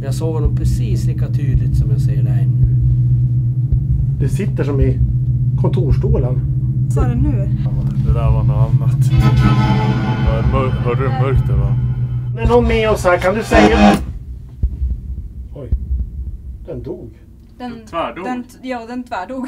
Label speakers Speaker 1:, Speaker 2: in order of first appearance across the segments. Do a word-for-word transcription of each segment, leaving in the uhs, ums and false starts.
Speaker 1: Jag såg honom precis lika tydligt som jag ser dig nu.
Speaker 2: Det sitter som i kontorstolen.
Speaker 3: Vad sa du nu?
Speaker 4: Det där var något annat. Mör- hörde du hur mörkt det var?
Speaker 2: Det är någon med oss här, kan du säga? Oj, den dog.
Speaker 3: Den
Speaker 4: tvärdog?
Speaker 3: Den, ja, den tvärdog.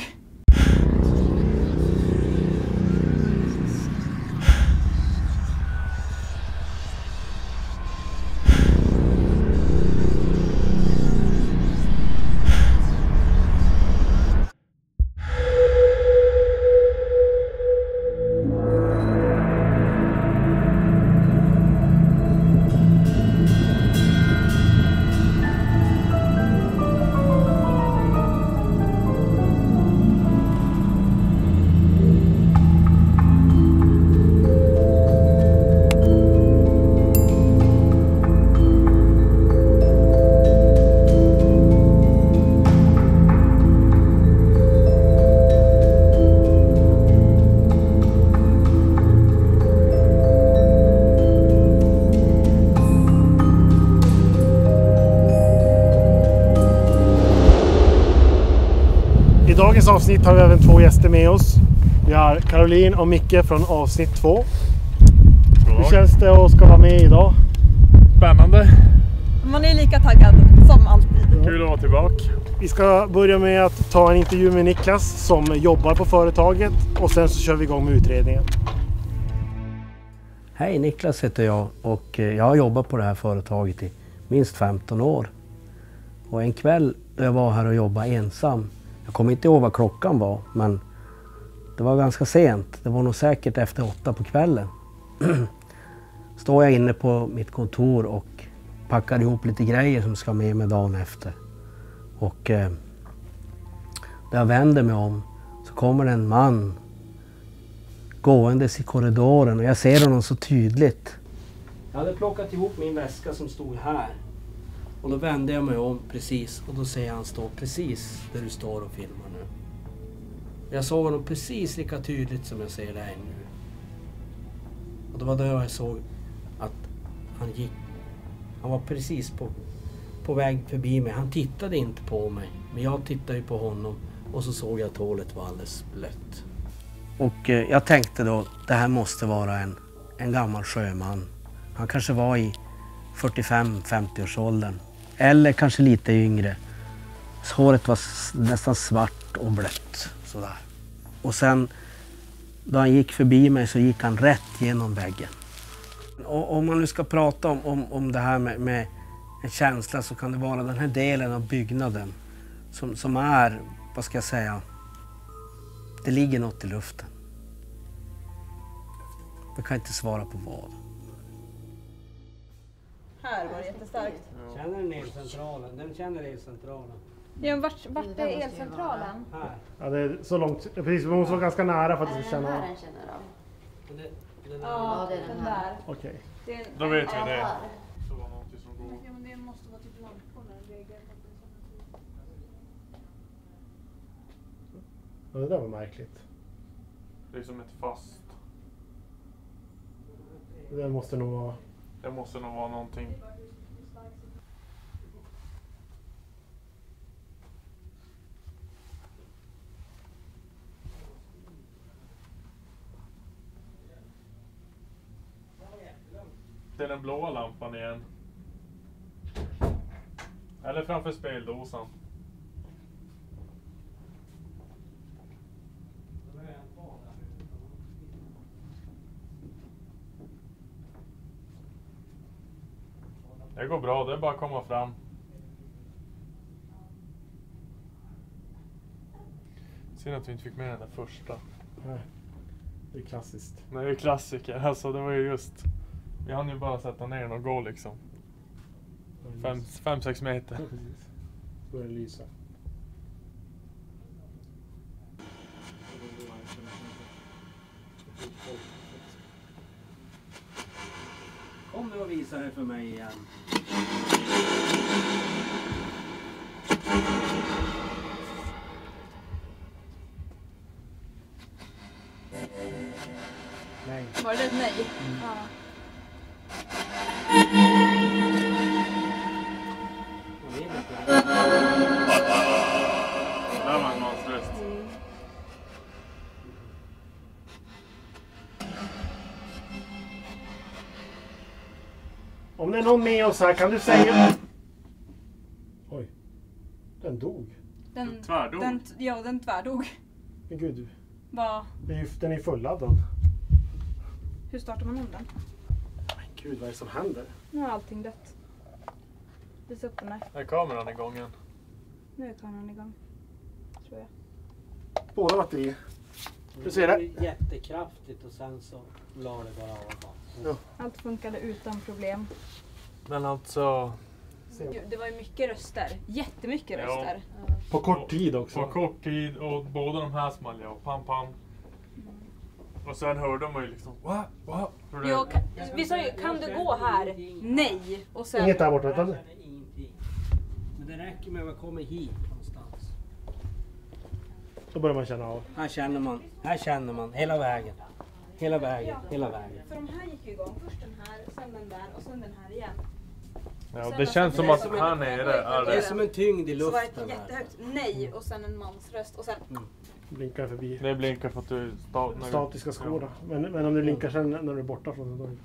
Speaker 2: I dagens avsnitt har vi även två gäster med oss. Vi har Caroline och Micke från avsnitt två. Hur känns det att ska vara med idag?
Speaker 4: Spännande.
Speaker 3: Man är lika taggad som alltid.
Speaker 4: Ja. Kul att vara tillbaka.
Speaker 2: Vi ska börja med att ta en intervju med Niklas som jobbar på företaget och sen så kör vi igång med utredningen.
Speaker 1: Hej, Niklas heter jag och jag har jobbat på det här företaget i minst femton år. Och en kväll då jag var här och jobbade ensam, jag kommer inte ihåg vad klockan var, men det var ganska sent. Det var nog säkert efter åtta på kvällen. Står jag inne på mitt kontor och packar ihop lite grejer som ska med mig dagen efter. Och eh, där jag vänder mig om så kommer en man gåendes i korridoren och jag ser honom så tydligt. Jag hade plockat ihop min väska som stod här. Och då vände jag mig om precis och då ser jag han stå precis där du står och filmar nu. Jag såg honom precis lika tydligt som jag ser dig nu. Och det var då jag såg att han gick. Han var precis på, på väg förbi mig. Han tittade inte på mig. Men jag tittade ju på honom och så såg jag att hålet var alldeles blött. Och eh, jag tänkte då, det här måste vara en, en gammal sjöman. Han kanske var i fyrtiofem femtio års åldern. Eller kanske lite yngre. Så håret var nästan svart och blött. Sådär. Och sen då han gick förbi mig så gick han rätt genom väggen. Och om man nu ska prata om, om, om det här med, med en känsla så kan det vara den här delen av byggnaden. Som, som är, vad ska jag säga, det ligger något i luften. Jag kan inte svara på vad.
Speaker 3: Här var det jättestarkt.
Speaker 1: Känner den elcentralen? Den känner elcentralen.
Speaker 3: Ja, vart, vart är elcentralen?
Speaker 1: Här.
Speaker 2: Ja, det är så långt. Precis, vi måste vara ganska nära för att vi ska känna.
Speaker 5: Är det den här den känner av?
Speaker 1: Den är, den är,
Speaker 3: Ja,
Speaker 5: det är den
Speaker 3: den
Speaker 5: här.
Speaker 3: där.
Speaker 2: Okej.
Speaker 3: Det är en,
Speaker 4: Då vet vi
Speaker 5: Ja,
Speaker 4: det.
Speaker 5: här.
Speaker 4: Det var någonting som går.
Speaker 3: Ja, men det måste vara typ lamporna.
Speaker 2: Ja, det där var märkligt.
Speaker 4: Det är som ett fast.
Speaker 2: Det där måste nog vara...
Speaker 4: Det måste nog vara någonting. Det är den blåa lampan igen. Eller framför speldosan. Det går bra, det är bara att komma fram. Synd att vi inte fick med den där första.
Speaker 2: Nej, det är klassiskt.
Speaker 4: Nej, det är klassiker. Alltså det var ju just... Vi hann ju bara sätta ner den och gå liksom. Fem, fem sex meter.
Speaker 2: Ja, precis. Då är det lysa.
Speaker 1: Kom nu och visa det för mig igen. Nej.
Speaker 3: Var det ett nej?
Speaker 1: Mm.
Speaker 3: Ja.
Speaker 1: Den
Speaker 2: någon med oss här? Kan du säga... Oj. Den dog.
Speaker 3: Den
Speaker 4: Tvärdog?
Speaker 3: Den, ja, den tvärdog.
Speaker 2: Men gud.
Speaker 3: Va?
Speaker 2: Det är ju, den är fulladdad.
Speaker 3: Hur startar man om den?
Speaker 2: Men gud, vad är det som händer?
Speaker 3: Nu har allting dött. Visa upp den där.
Speaker 4: Är kameran igång igen?
Speaker 3: Nu är kameran igång. Tror jag.
Speaker 2: Båda batterier. Du ser det?
Speaker 1: var jättekraftigt och sen så la det bara av.
Speaker 2: Ja.
Speaker 3: Allt funkade utan problem.
Speaker 4: Men alltså...
Speaker 3: Gud, det var ju mycket röster. Jättemycket
Speaker 4: Ja.
Speaker 3: röster.
Speaker 2: På kort tid också.
Speaker 4: På kort tid och båda de här small jag. Pam pam. Och sen hörde man ju liksom... Va? Va? Hur det-
Speaker 3: Jag, kan, vi sa ju, kan du gå här? Nej. Och sen...
Speaker 2: Inget där borta.
Speaker 1: Jag
Speaker 2: Utan...
Speaker 1: känner ingenting. Men det räcker med att jag kommer hit någonstans.
Speaker 2: Då börjar man känna av.
Speaker 1: Här känner man, här känner man hela vägen. Hela vägen, hela vägen.
Speaker 3: För de här gick ju igång. Först den här, sen den där och sen den här igen.
Speaker 4: Ja, det känns som att här nere är
Speaker 1: Det är
Speaker 4: det...
Speaker 1: som en tyngd i
Speaker 3: Så var det
Speaker 1: luften.
Speaker 3: ett
Speaker 1: här.
Speaker 3: jättehögt nej och sen en mans röst och sen...
Speaker 2: Blinkar förbi.
Speaker 4: Det blinkar för att du... Sta... när du-
Speaker 2: Statiska skor då. Men, men om du blinkar sen när du är borta från den.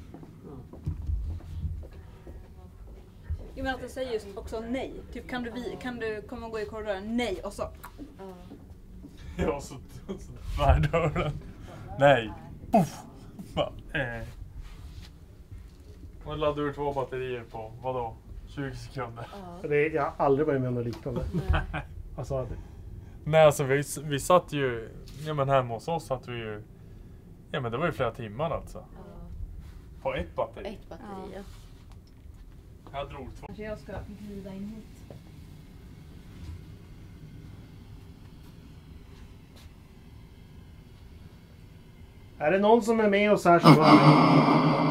Speaker 3: Jo men att den säger just också nej. Typ kan du, vi, kan du komma och gå i korridoren? Nej och så...
Speaker 4: Ja, så, så tvärdörren. Nej. Puff. Va? Eh. Och laddade ur två batterier på, vadå? tjugo sekunder.
Speaker 2: Det är, jag har aldrig varit med om något liknande. Alltså, det,
Speaker 4: Nej, alltså vi, vi satt ju... Ja, men hemma hos oss satt vi ju... Ja, men det var ju flera timmar alltså. På ett batteri.
Speaker 5: Ett batteri, ja.
Speaker 4: Jag drog två.
Speaker 3: Kanske jag ska glida in hit.
Speaker 2: är det någon som är med oss här så var det.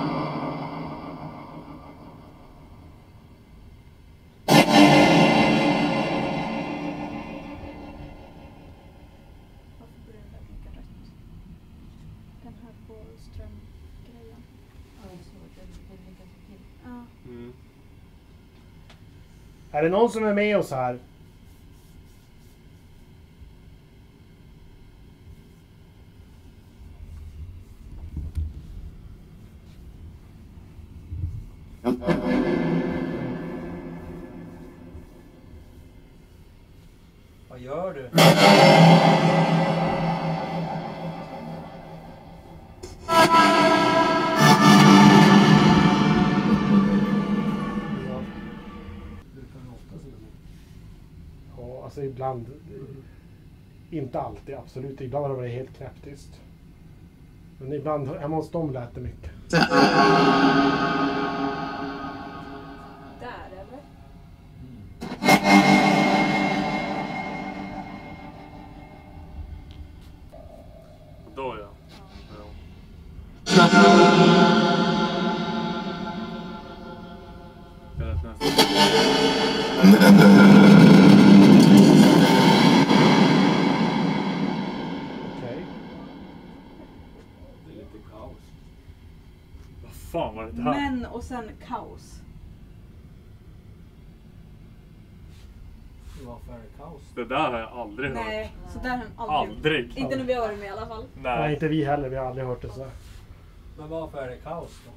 Speaker 3: Varför börjar den där blinka rött? Den här på strömgrejen. Ja.
Speaker 4: Mm.
Speaker 2: Är det någon som är med oss här?
Speaker 1: Vad gör du?
Speaker 2: Ja, alltså ibland. Inte alltid, absolut. Ibland har det varit helt knäpptyst. Men ibland, hemma hos dem lät det mycket.
Speaker 3: Där eller?
Speaker 4: Då ja. ja. Det lät nästan.
Speaker 2: Okej.
Speaker 1: Det är lite kaos.
Speaker 4: Vad fan var det där?
Speaker 3: Men och sen kaos.
Speaker 1: Varför är det kaos?
Speaker 4: Det där har jag aldrig hört.
Speaker 3: Nej, så där har den aldrig.
Speaker 4: Aldrig.
Speaker 3: Inte när vi har varit med i alla fall.
Speaker 2: Nej,
Speaker 4: Nej.
Speaker 2: inte vi heller. Vi har aldrig hört det så här.
Speaker 1: Men varför är det kaos då?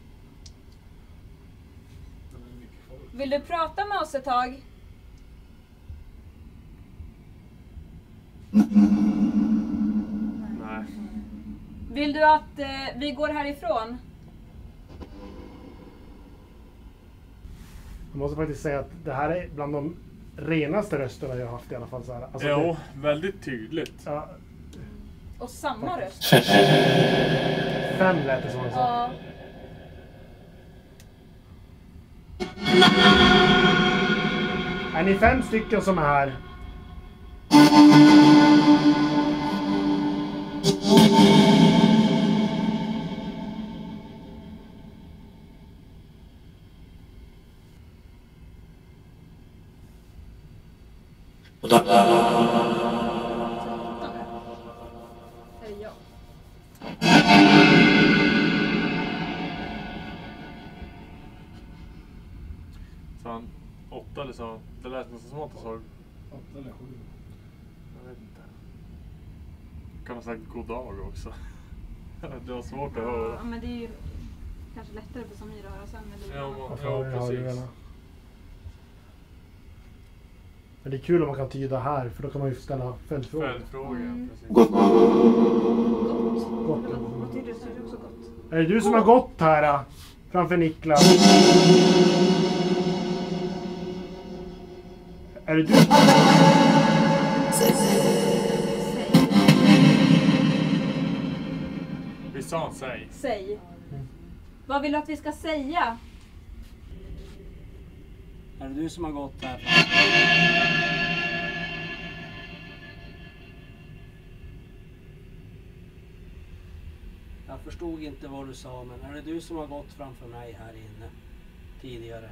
Speaker 1: Det är mycket folk.
Speaker 3: Vill du prata med oss ett tag?
Speaker 4: Nej.
Speaker 3: Vill du att eh, vi går härifrån?
Speaker 2: Jag måste faktiskt säga att det här är bland de renaste rösterna jag har haft i alla fall. Så här. Alltså,
Speaker 4: Jo,
Speaker 2: det,
Speaker 4: väldigt tydligt.
Speaker 2: ja,
Speaker 3: Och samma röst?
Speaker 2: fem lät det som han sa.
Speaker 3: Ja.
Speaker 2: Är ni fem stycken som är här?
Speaker 3: Eller jag.
Speaker 4: Så han åtta eller så. Det lät nästan som att han sa...
Speaker 1: Åtta eller sju.
Speaker 4: Jag vet inte. Kan ha sagt god dag också. Det var svårt att höra.
Speaker 3: Ja, men det är ju... kanske lättare för Samir att höra sen med
Speaker 4: Ja,
Speaker 3: lurarna.
Speaker 4: ja, ja precis.
Speaker 2: Men det är kul om man kan tyda här, för då kan man ju ställa följdfrågor.
Speaker 4: Följdfrågor,
Speaker 3: Mm.
Speaker 4: precis.
Speaker 3: Gott.
Speaker 2: Gott.
Speaker 3: Eller vad betyder det? Det är också gott.
Speaker 2: Är det du som har gått här äh, framför Niklas? Är det du?
Speaker 4: Vi sa säg.
Speaker 3: Säg. Vad vill du att vi ska säga?
Speaker 1: Är det du som har gått här? Jag förstod inte vad du sa, men är det du som har gått framför mig här inne tidigare?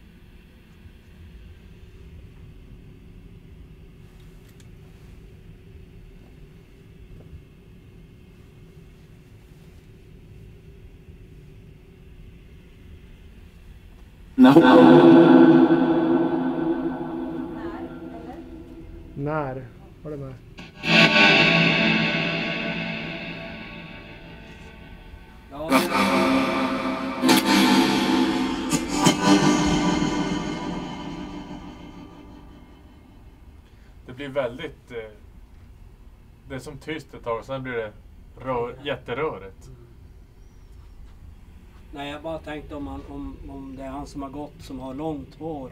Speaker 3: När? Eller?
Speaker 2: När? Var det med?
Speaker 1: Ja, det...
Speaker 4: Det blir väldigt... Eh, det är som tyst ett tag och sen blir det rör, jätterörigt.
Speaker 1: Nej, jag bara tänkte om, han, om, om det är han som har gått som har långt hår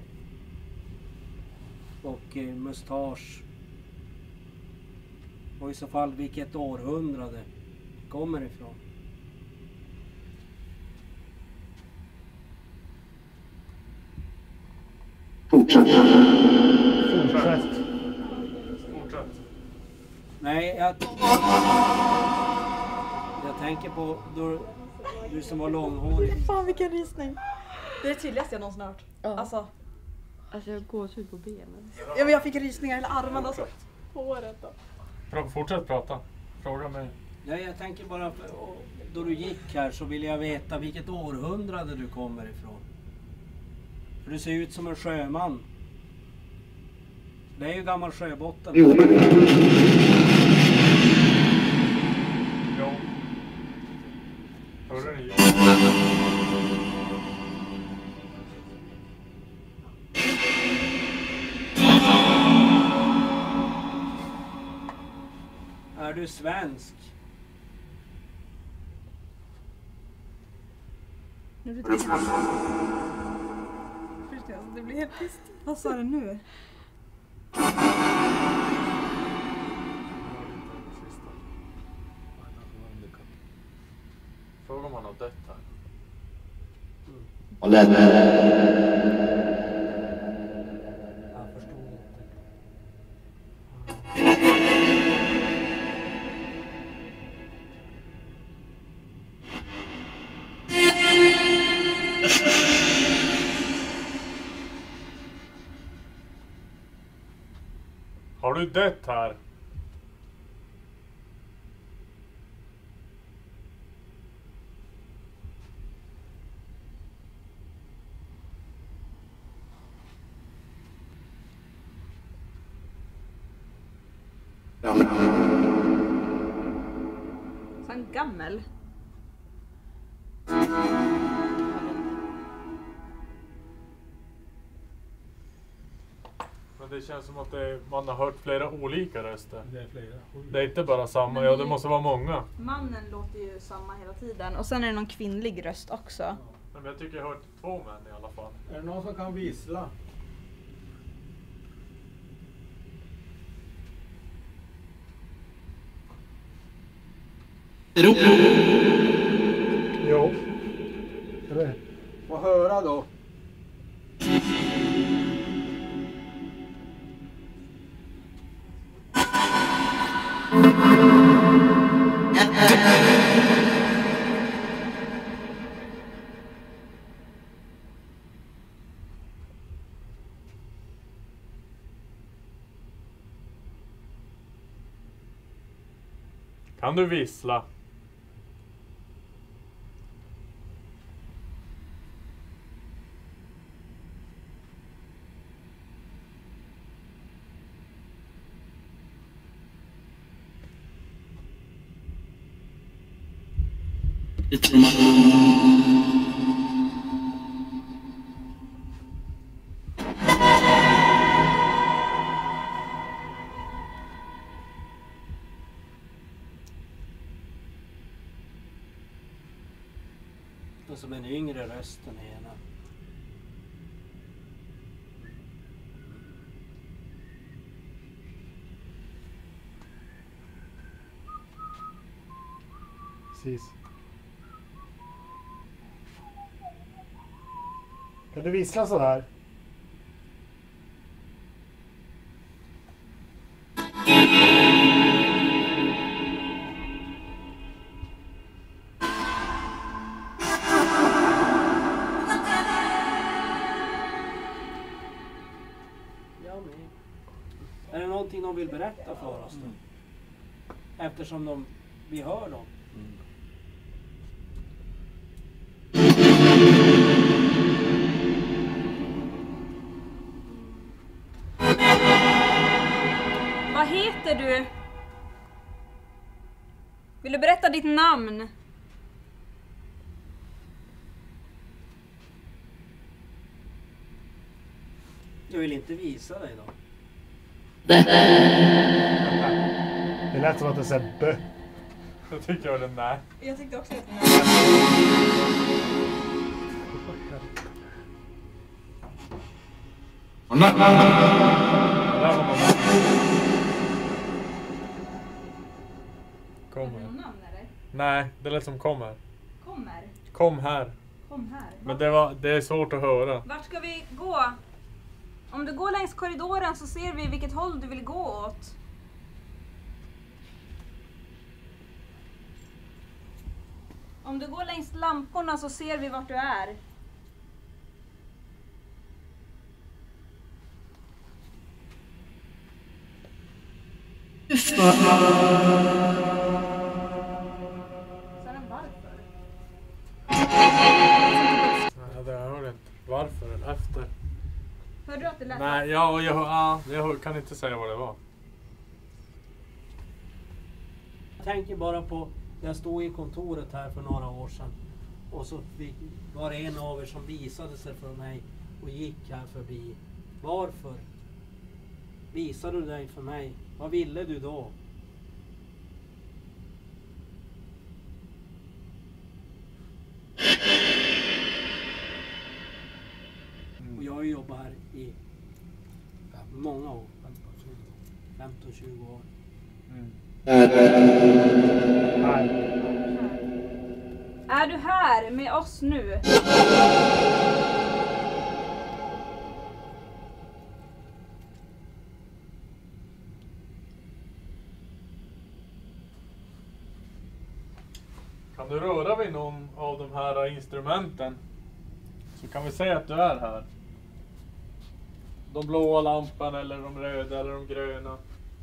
Speaker 1: och eh, mustasch. Och i så fall vilket århundrade kommer ifrån.
Speaker 2: Fortsätt.
Speaker 4: Fortsätt.
Speaker 1: Nej, jag... Jag tänker på då, du som var långhårig.
Speaker 3: Fan vilken rysning. Det är det tydligaste jag någonsin har hört.
Speaker 5: Ja.
Speaker 3: Alltså,
Speaker 5: Alltså jag går ut på benen.
Speaker 3: ja, men jag fick rysningar i hela armarna. Alltså. Håret då.
Speaker 4: Pra- Fortsätt prata. Fråga mig.
Speaker 1: Nej, jag tänker bara för, och, då du gick här så vill jag veta vilket århundrade du kommer ifrån. För du ser ut som en sjöman. Det är ju gammal sjöbotten.
Speaker 4: Jo. Hörde ni?
Speaker 1: Är du svensk?
Speaker 3: Nu blir det tyst. Det blir helt tyst. Vad sa du nu?
Speaker 4: Fråga om han har dött här.
Speaker 1: Jag förstod inte.
Speaker 4: Har du dött här?
Speaker 3: Så en gammel.
Speaker 4: Men det känns som att det, man har hört flera olika röster.
Speaker 2: Det är flera.
Speaker 4: Det är inte bara samma, ja det måste vara många.
Speaker 3: Mannen låter ju samma hela tiden. Och sen är det någon kvinnlig röst också.
Speaker 4: Men jag tycker jag har hört två män i alla fall.
Speaker 6: Är det någon som kan vissla?
Speaker 2: Jo. Eller?
Speaker 6: Få höra då.
Speaker 4: Kan du vissla?
Speaker 7: It's
Speaker 1: låter som en yngre röst än ena.
Speaker 2: Precis. Kan du vissla så här?
Speaker 1: Är det någonting de vill berätta för oss då? Eftersom de, vi hör dem. Mm.
Speaker 3: Vad heter du? Vill du berätta ditt namn?
Speaker 1: Jag vill inte visa dig då.
Speaker 2: Det lät som att det sa bö.
Speaker 4: Jag tyckte jag var den där.
Speaker 3: Jag tyckte också att den
Speaker 4: Kom
Speaker 3: här.
Speaker 4: här.
Speaker 3: Namn eller?
Speaker 4: Nej, det lät som kom här.
Speaker 3: Kommer.
Speaker 4: Kom här.
Speaker 3: Kom här.
Speaker 4: Men det, var, det är svårt att höra.
Speaker 3: Vart ska vi gå? Om du går längs korridoren så ser vi vilket håll du vill gå åt. Om du går längs lamporna så ser vi vart du är. Sen varför?
Speaker 4: Nej, det jag hörde inte. Varför eller efter?
Speaker 3: Hörde du att det lät?
Speaker 4: Nej, ja, jag, ja, jag kan inte säga vad det var.
Speaker 1: Jag tänker bara på, jag stod i kontoret här för några år sedan. Och så var det en av er som visade sig för mig och gick här förbi. Varför visade du dig för mig? Vad ville du då? Och jag har ju jobbat här i många år. femton tjugo år.
Speaker 4: Mm.
Speaker 3: Är du här med oss nu?
Speaker 4: Kan du röra vid någon av de här instrumenten så kan vi säga att du är här. De blåa lampan eller de röda eller de gröna.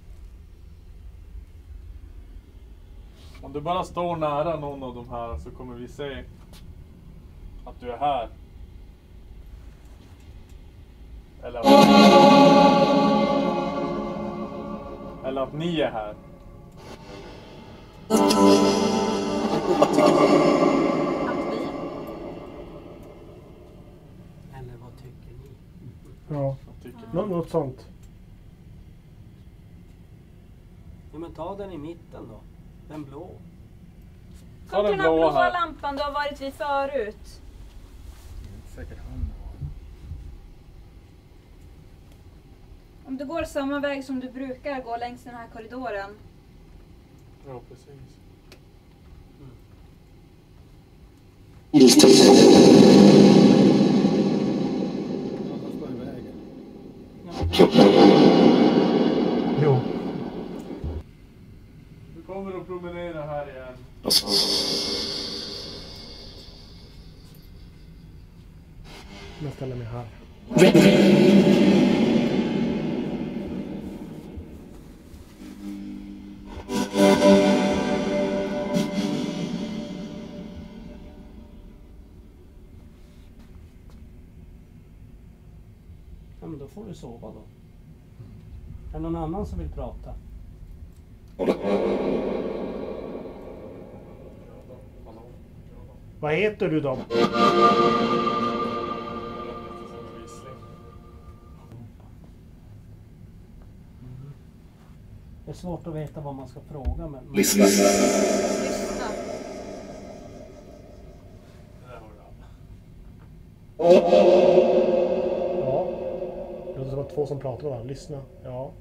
Speaker 4: Om du bara står nära någon av de här så kommer vi se att du är här. Eller att, eller att ni är här.
Speaker 3: Att vi?
Speaker 1: Eller vad tycker ni?
Speaker 2: Ja, Nå- något sånt.
Speaker 1: Ja, men ta den i mitten då. Den blå.
Speaker 4: Ta
Speaker 3: Kom
Speaker 4: den
Speaker 3: till den här
Speaker 4: blåa
Speaker 3: blåa
Speaker 4: här.
Speaker 3: lampan du har varit vid förut.
Speaker 6: Säkert han.
Speaker 3: Om du går samma väg som du brukar gå längs den här korridoren.
Speaker 4: Ja, precis.
Speaker 6: Han står i vägen.
Speaker 2: Jo.
Speaker 4: Du kommer att promenera här igen.
Speaker 2: Jag ställer mig här.
Speaker 1: Ja, men då får du sova då. Är det någon annan som vill prata?
Speaker 2: Vad heter du då?
Speaker 1: Det är svårt att veta vad man ska fråga. Men...
Speaker 3: Lyssna.
Speaker 4: Det där har du
Speaker 2: som att två som pratar med varandra. Lyssna. Ja.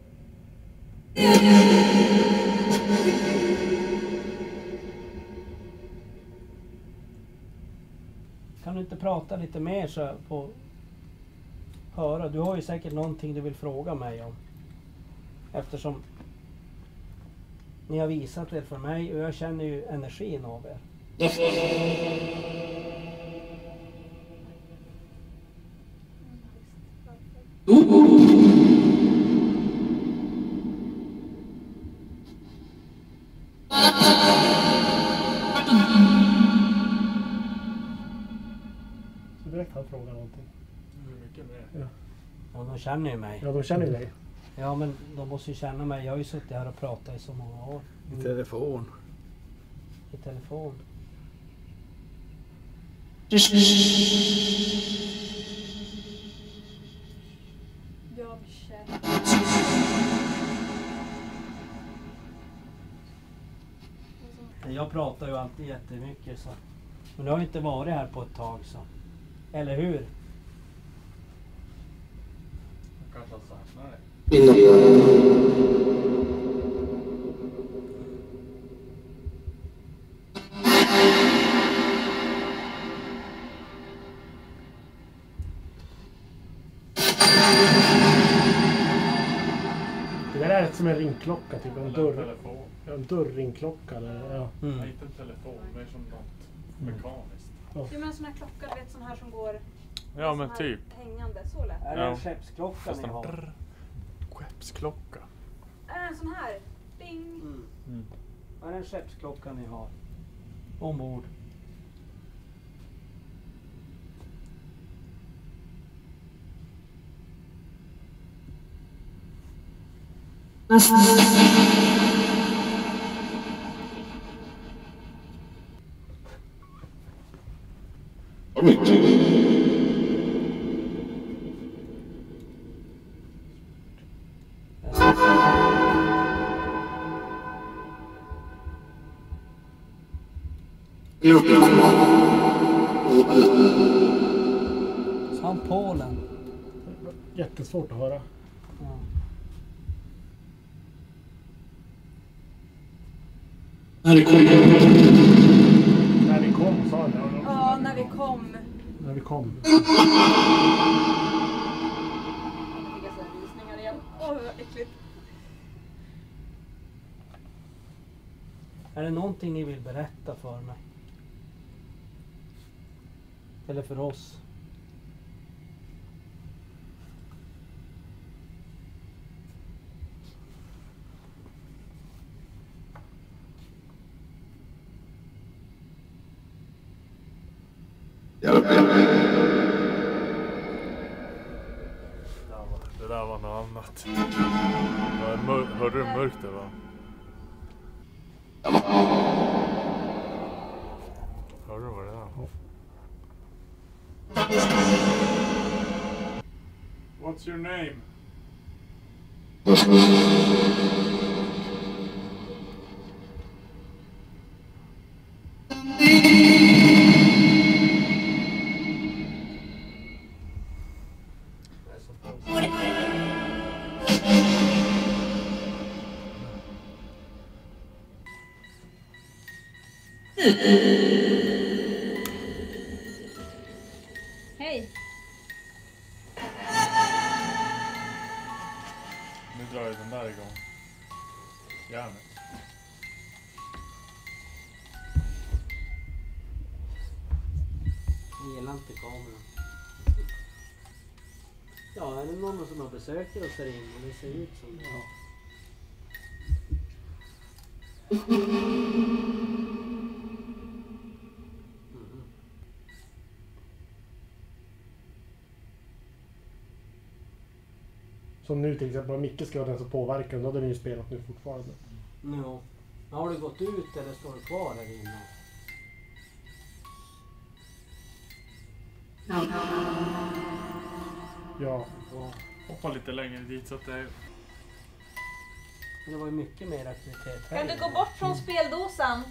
Speaker 1: Kan du inte prata lite mer så jag får höra? Du har ju säkert någonting du vill fråga mig om. Eftersom ni har visat er för mig och jag känner ju energin av er.
Speaker 2: Så direkt han frågar någonting.
Speaker 4: Hur mycket mer?
Speaker 2: Ja,
Speaker 1: Ja, de känner ju mig.
Speaker 2: ja de känner ju dig.
Speaker 1: Ja, men de måste ju känna mig. Jag har ju suttit här och pratat i så många år.
Speaker 6: I telefon.
Speaker 1: I telefon.
Speaker 3: Jag känner...
Speaker 1: Jag pratar ju alltid jättemycket så. Men du har ju inte varit här på ett tag så. Eller hur?
Speaker 4: Jag kanske har saknat dig.
Speaker 2: Det där är som en ringklocka, typ en
Speaker 4: Eller
Speaker 2: dörr.
Speaker 4: telefon.
Speaker 2: En dörrringklocka eller ja.
Speaker 1: Mm.
Speaker 4: Nej, inte en telefon, mer som något mekaniskt.
Speaker 3: Jo men en sån här klocka, du vet sån här som går...
Speaker 4: Ja, men
Speaker 3: sån här
Speaker 4: typ.
Speaker 3: Hängande, så lätt.
Speaker 1: Är det
Speaker 4: Ja.
Speaker 1: en skeppsklocka
Speaker 4: Fast
Speaker 1: ni
Speaker 4: en
Speaker 1: har?
Speaker 4: drr, skeppsklocka.
Speaker 3: Är det en sån här? Ding!
Speaker 1: Mm.
Speaker 4: Mm.
Speaker 1: Är det en skeppsklocka ni har? Ombord? Som Polen.
Speaker 2: Jättesvårt att höra.
Speaker 1: Ja.
Speaker 2: När vi kom sa han.
Speaker 3: Ja, när vi kom.
Speaker 2: När vi kom.
Speaker 3: Nu fick jag så här visningar igen. Åh, vad äckligt.
Speaker 1: Är det någonting ni vill berätta för mig? Eller för oss?
Speaker 4: Det där var, det där var något annat. Det var mör, hörde du hur mörkt det var? Hörde du vad det där var? What's your name?
Speaker 3: Hej!
Speaker 4: Nu drar ju den där igång. Järnet.
Speaker 1: Jag gillar inte kameran. Ja, är det någon som har besökt oss här inne? Det ser ut som det. Ja. Mhm.
Speaker 2: Som nu till exempel om Micke ska vara den som påverkar, då hade ni ju spelat nu fortfarande.
Speaker 1: Ja. Har du gått ut eller står du kvar här inne?
Speaker 2: Ja.
Speaker 1: Ja.
Speaker 4: Hoppa lite längre dit så att det är...
Speaker 1: Men det var ju mycket mer aktivitet här
Speaker 3: Kan du
Speaker 1: inne.
Speaker 3: gå bort från speldosan?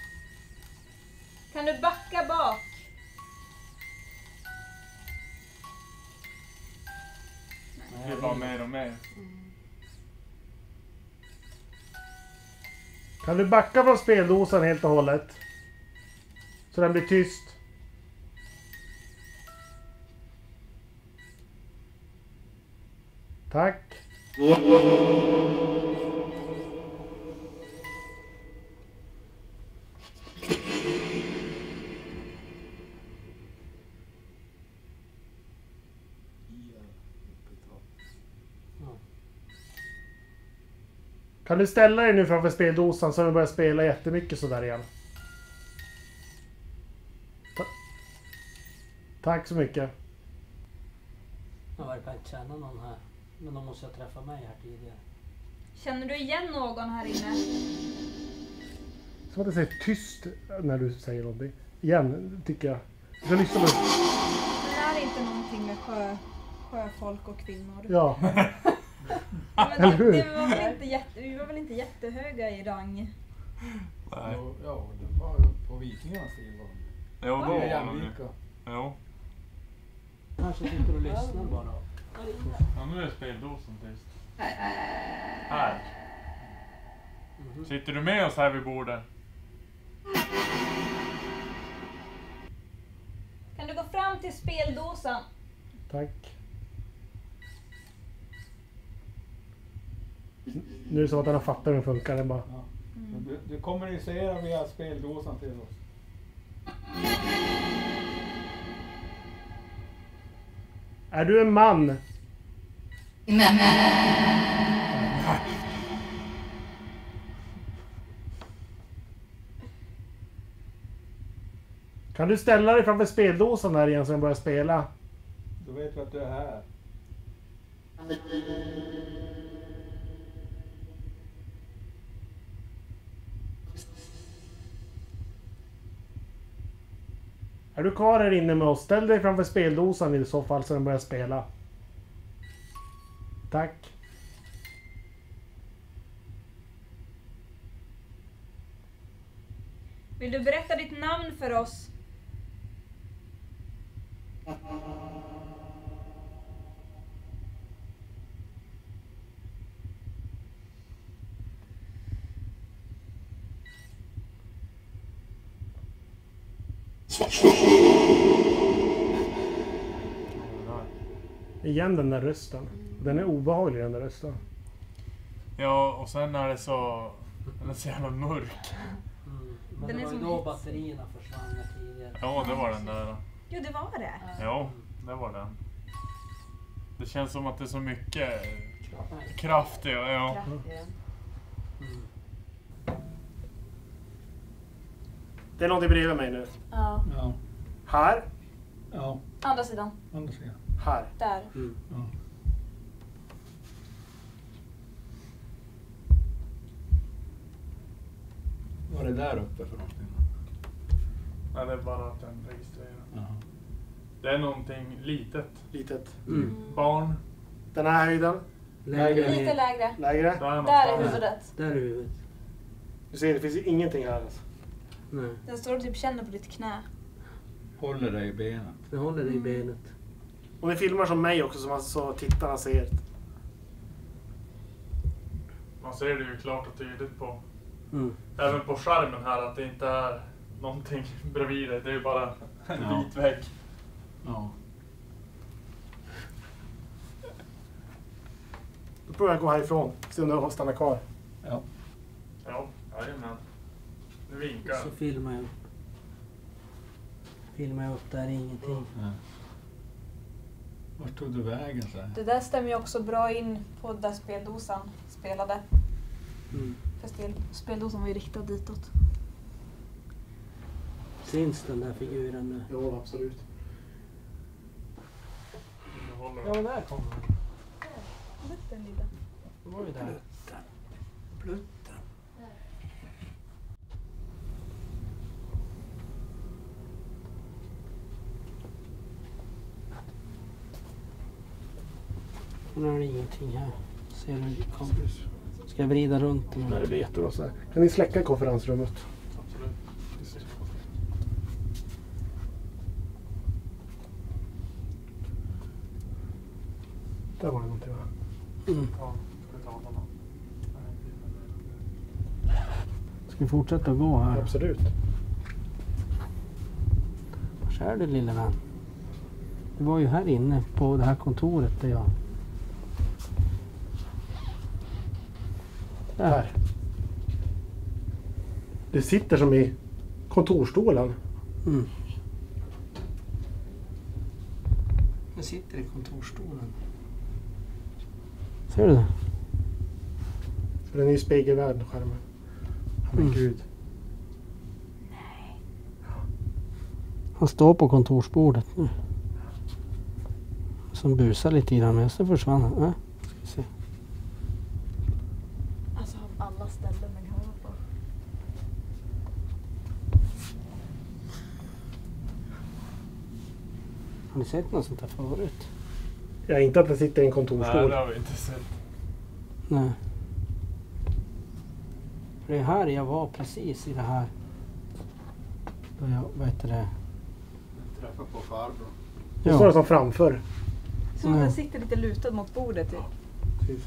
Speaker 3: Kan du backa bak?
Speaker 4: bara mer och mer.
Speaker 2: Kan du backa från speldosan helt och hållet? Så den blir tyst. Tack. Kan du ställa dig nu framför speldosan så den börjar spela jättemycket sådär igen? Ta- Tack så mycket.
Speaker 1: Jag verkar inte känna någon här. Men de måste ha träffat mig här tidigare.
Speaker 3: Känner du igen någon här inne?
Speaker 2: Som att det säger tyst när du säger någonting. Igen, tycker jag. Du ska lyssna på det.
Speaker 3: Det är inte någonting med sjö, sjöfolk och kvinnor.
Speaker 2: Ja.
Speaker 3: Ja, men
Speaker 2: Eller hur?
Speaker 3: det, det var väl inte jätte, vi var väl inte jättehöga i rang?
Speaker 4: Nej.
Speaker 6: Jo, ja, det var ju på vikingarnas tid. var det.
Speaker 4: Jo,
Speaker 6: Det
Speaker 4: då
Speaker 6: är
Speaker 4: var de ju.
Speaker 6: jämlika.
Speaker 4: Jo.
Speaker 1: Kanske sitter och lyssnar bara.
Speaker 4: Ja, nu är speldosen tyst. Här.
Speaker 1: Mhm.
Speaker 4: Sitter du med oss här vid bordet?
Speaker 3: Kan du gå fram till speldosan?
Speaker 2: Tack. Nu är det som att den har fattat hur den funkar. Den bara...
Speaker 6: Ja. Du, du kommunicerar via speldosan till oss.
Speaker 2: Är du en man? Kan du ställa dig framför speldosan där igen så den börjar spela?
Speaker 6: Då vet vi att du är här.
Speaker 2: Är du kvar här inne med oss? Ställ dig framför speldosan i så fall så den börjar spela. Tack.
Speaker 3: Vill du berätta ditt namn för oss?
Speaker 2: Igen den där rösten. Den är obehaglig den där rösten.
Speaker 4: Ja, och sen är det så... Den är så jävla mörk.
Speaker 1: Mm. Men
Speaker 3: Den
Speaker 1: det
Speaker 3: är
Speaker 1: var ju
Speaker 3: som
Speaker 1: då
Speaker 3: hits.
Speaker 1: batterierna försvann här tidigare.
Speaker 4: Ja, det var den där.
Speaker 3: Jo, det var det.
Speaker 4: Ja, det var den. Det känns som att det är så mycket
Speaker 1: Nej.
Speaker 4: kraft i, ja.
Speaker 5: Kraftiga.
Speaker 1: Mm.
Speaker 2: Det är någonting bredvid mig nu.
Speaker 3: Ja.
Speaker 6: Ja.
Speaker 2: Här.
Speaker 6: Ja,
Speaker 3: Andra sidan.
Speaker 6: andra sidan.
Speaker 2: Här.
Speaker 3: Där.
Speaker 1: Mm.
Speaker 6: Ja. Vad är det där uppe för någonting?
Speaker 4: Nej, det är bara att den registrerar.
Speaker 6: Ja.
Speaker 4: Det är någonting litet.
Speaker 2: Litet.
Speaker 1: Mm.
Speaker 4: Barn.
Speaker 2: Den här höjden.
Speaker 1: Lägre
Speaker 3: Lite
Speaker 1: ner.
Speaker 3: lägre.
Speaker 2: Lägre.
Speaker 4: Där
Speaker 3: Där är
Speaker 4: någonstans.
Speaker 3: huvudet.
Speaker 1: Där är huvudet.
Speaker 2: Du ser, det finns ju ingenting här alltså.
Speaker 1: Nej.
Speaker 3: Den står och typ känner på ditt knä.
Speaker 6: Håller dig i benen.
Speaker 1: Det håller dig i benet.
Speaker 2: Och ni filmar som mig också så, man, så tittarna ser.
Speaker 4: Man ser det ju klart och tydligt på...
Speaker 1: Mm.
Speaker 4: Även på skärmen här att det inte är någonting bredvid det. Det är ju bara en
Speaker 6: Ja.
Speaker 4: vit vägg.
Speaker 6: Ja.
Speaker 2: Då provar jag att gå härifrån. Se om du stannar kvar.
Speaker 6: Ja.
Speaker 4: Ja, jajamän. Nu vinkar
Speaker 1: Så
Speaker 4: den.
Speaker 1: filmar jag upp. Filmar jag upp där är ingenting.
Speaker 6: Ja. Vart tog du vägen så här?
Speaker 3: Det där stämmer ju också bra in på där speldosan spelade.
Speaker 1: Mm.
Speaker 3: För spel, speldosan var ju riktad ditåt.
Speaker 1: Syns den där figuren nu?
Speaker 2: Jo, absolut.
Speaker 4: Nu håller
Speaker 1: Ja,
Speaker 4: den.
Speaker 1: men där kommer den.
Speaker 3: Lutten lilla.
Speaker 1: Då var vi där. Plutten. Nu är det ingenting här. Ser du? Kom. Ska jag vrida runt den?
Speaker 2: Nej, det blir jättebra så här. Kan ni släcka konferensrummet?
Speaker 4: Absolut.
Speaker 2: Där var det någonting va?
Speaker 1: Mm.
Speaker 4: Ja, ska vi ta honom?
Speaker 1: Ska vi fortsätta att gå här?
Speaker 2: Absolut.
Speaker 1: Var är du lilla vän? Det var ju här inne på det här kontoret där jag... Där.
Speaker 2: Här. Det sitter som i kontorstolen.
Speaker 1: Mm. Jag sitter i kontorstolen. Ser du det?
Speaker 2: För den är ju spegelvärd, skärmen. Men
Speaker 1: Mm.
Speaker 2: gud.
Speaker 1: Han står på kontorsbordet nu. Som busar lite grann, men så försvann han. Ja, ska vi se.
Speaker 3: Alltså av alla ställen man kan vara på.
Speaker 1: Har ni sett något sånt här förut?
Speaker 2: Ja, inte att den sitter i en
Speaker 4: Nej,
Speaker 2: kontorstol.
Speaker 4: det har vi inte sett.
Speaker 1: Nej. För det är här jag var precis i det här. Då jag, vad heter det?
Speaker 6: Träffa på farbror.
Speaker 2: Det står som framför.
Speaker 3: Så
Speaker 1: Mm.
Speaker 3: den sitter lite lutad mot bordet typ.
Speaker 2: Precis.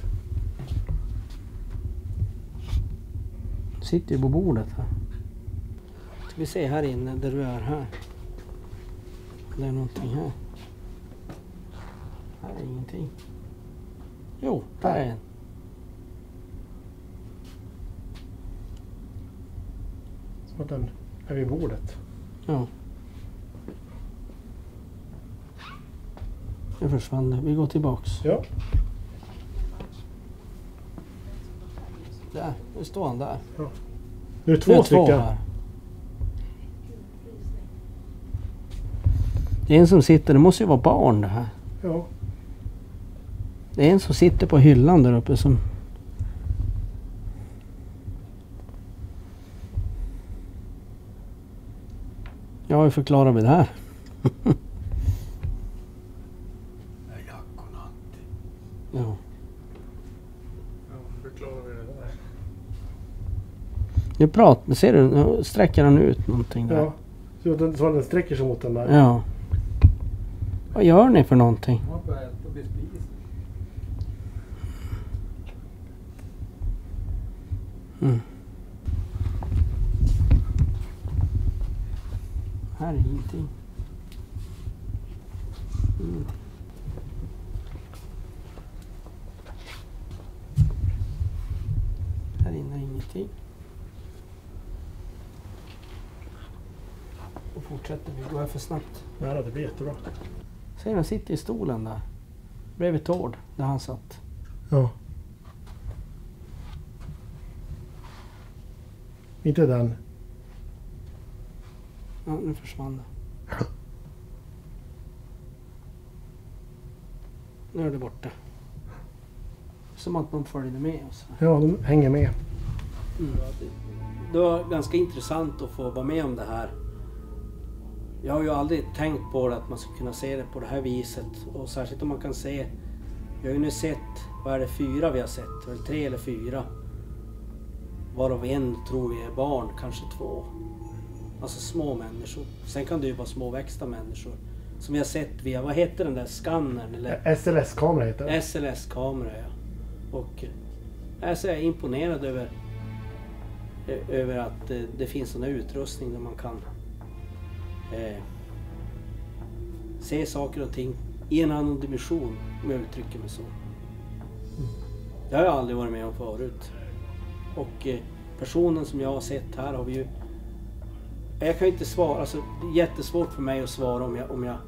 Speaker 1: Sitter ju på bordet här. Ska vi se här inne där du är här. Det är någonting här. Här är ingenting. Jo, där är en.
Speaker 2: Som att den är vid bordet.
Speaker 1: Ja. Nu försvann det. Vi går tillbaks.
Speaker 2: Ja.
Speaker 1: Där, nu står han där.
Speaker 2: Nu är det
Speaker 1: Det
Speaker 2: två
Speaker 1: är
Speaker 2: stycken.
Speaker 1: här. Det är en som sitter, det måste ju vara barn det här.
Speaker 2: Ja.
Speaker 1: Det är en som sitter på hyllan där uppe som... Ja, hur förklarar vi det här? Ja.
Speaker 4: Ja, förklarar vi det där.
Speaker 1: Nu pratar, ser du, nu sträcker han ut någonting där.
Speaker 2: Ja. Så att den, så att den sträcker sig mot den där.
Speaker 1: Ja. Vad gör ni för någonting?
Speaker 6: Man får äta och bli spis.
Speaker 1: Mm. Här är ingenting. Mm. Här inne är ingenting. Och fortsätter vi, går här för snabbt.
Speaker 2: Ja, det blir jättebra.
Speaker 1: Ser han sitter i stolen där. Bredvid Tord, där han satt.
Speaker 2: Ja. Inte den.
Speaker 1: Ja, nu försvann det. Nu är det borta. Som att de följde med oss.
Speaker 2: Ja, de hänger med.
Speaker 1: Mm. Det var ganska intressant att få vara med om det här. Jag har ju aldrig tänkt på det, att man ska kunna se det på det här viset. Och särskilt om man kan se... Vi har ju nu sett, vad är det, fyra vi har sett? Eller tre eller fyra. Varav en tror vi är barn, kanske två. Alltså små människor. Sen kan det ju vara småväxta människor. Som vi har sett via, vad heter den där skannern? Eller
Speaker 2: S L S-kamera heter det.
Speaker 1: S L S-kamera, ja. Och jag är så imponerad över, över att det, det finns sån här utrustning där man kan eh, se saker och ting i en annan dimension, om jag uttrycker mig så. Det har jag aldrig varit med om förut. Och eh, personen som jag har sett här har vi ju... Jag kan inte svara, alltså det är jättesvårt för mig att svara om jag, om jag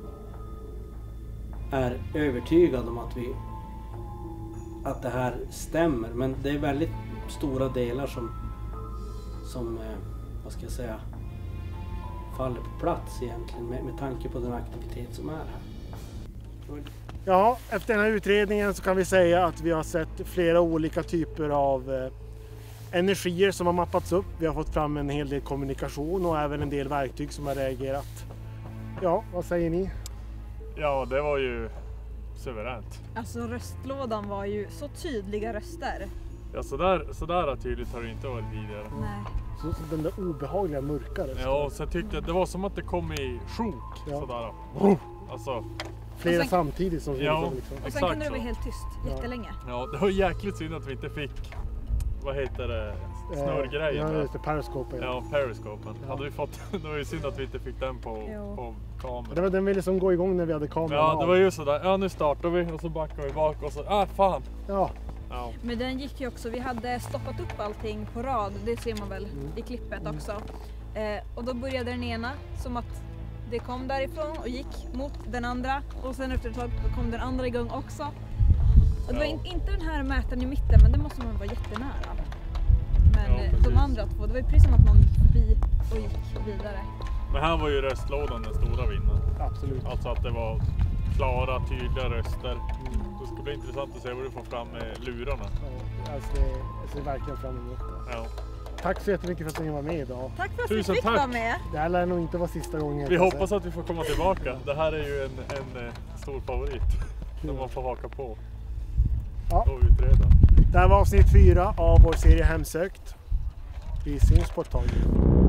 Speaker 1: är övertygad om att vi att det här stämmer, men det är väldigt stora delar som som, eh, vad ska jag säga, faller på plats egentligen med, med tanke på den aktivitet som är här.
Speaker 2: Ja, efter den här utredningen så kan vi säga att vi har sett flera olika typer av eh, energier som har mappats upp. Vi har fått fram en hel del kommunikation och även en del verktyg som har reagerat. Ja, vad säger ni?
Speaker 4: Ja, det var ju suveränt.
Speaker 3: Alltså röstlådan var ju så tydliga röster.
Speaker 4: Ja, sådär, sådär tydligt har det inte varit tidigare.
Speaker 3: Nej.
Speaker 2: Så, så den där obehagliga mörka rösten.
Speaker 4: Ja, och så jag tyckte det var som att det kom i sjok.
Speaker 2: Ja.
Speaker 4: Sådär. Alltså,
Speaker 2: flera
Speaker 3: sen-
Speaker 2: samtidigt som
Speaker 4: Ja.
Speaker 2: filmade liksom.
Speaker 3: Och sen
Speaker 4: Exakt
Speaker 3: kunde det
Speaker 4: så.
Speaker 3: vara helt tyst
Speaker 2: Ja.
Speaker 3: jättelänge.
Speaker 4: Ja, det var jäkligt synd att vi inte fick, vad heter det, snurrgrejen
Speaker 2: Ja,
Speaker 4: där.
Speaker 2: just det, Periscope. Ja.
Speaker 4: Ja, periscopen.
Speaker 2: Ja.
Speaker 4: Hade vi fått, det var ju synd att vi inte fick den på,
Speaker 3: Jo.
Speaker 4: på kameran.
Speaker 2: Det var, den ville som gå igång när vi hade kameran
Speaker 4: Ja,
Speaker 2: av.
Speaker 4: det var ju sådär, ja nu startar vi och så backar vi bak och så, ah fan.
Speaker 2: Ja,
Speaker 4: Ja,
Speaker 3: Men den gick ju också, vi hade stoppat upp allting på rad, det ser man väl i klippet också. Eh, och då började den ena som att det kom därifrån och gick mot den andra och sen efter ett tag kom den andra igång också. Och det var
Speaker 4: Ja.
Speaker 3: in, inte den här mätaren i mitten, men det måste man vara jättenära. Men
Speaker 4: Ja,
Speaker 3: eh,
Speaker 4: precis.
Speaker 3: de andra två, det var ju precis som att någon gick förbi och gick vidare.
Speaker 4: men här var ju röstlådan den stora vinnaren.
Speaker 2: absolut.
Speaker 4: Alltså att det var klara, tydliga röster. Det ska bli intressant att se vad du får fram med lurarna.
Speaker 2: Ja, alltså det, jag ser verkligen fram emot det.
Speaker 4: Ja.
Speaker 2: Tack så jättemycket för att ni var med idag.
Speaker 3: Tack för att
Speaker 4: Tusen
Speaker 3: vi fick
Speaker 4: tack.
Speaker 3: vara med!
Speaker 2: Det här lär nog inte vara sista gången.
Speaker 4: Vi
Speaker 2: kan jag
Speaker 4: hoppas
Speaker 2: säga.
Speaker 4: att vi får komma tillbaka. Det här är ju en, en eh, stor favorit. Som man får haka på
Speaker 2: Ja.
Speaker 4: och utreda.
Speaker 2: Det här var avsnitt fyra av vår serie Hemsökt. Vi syns på ett tag.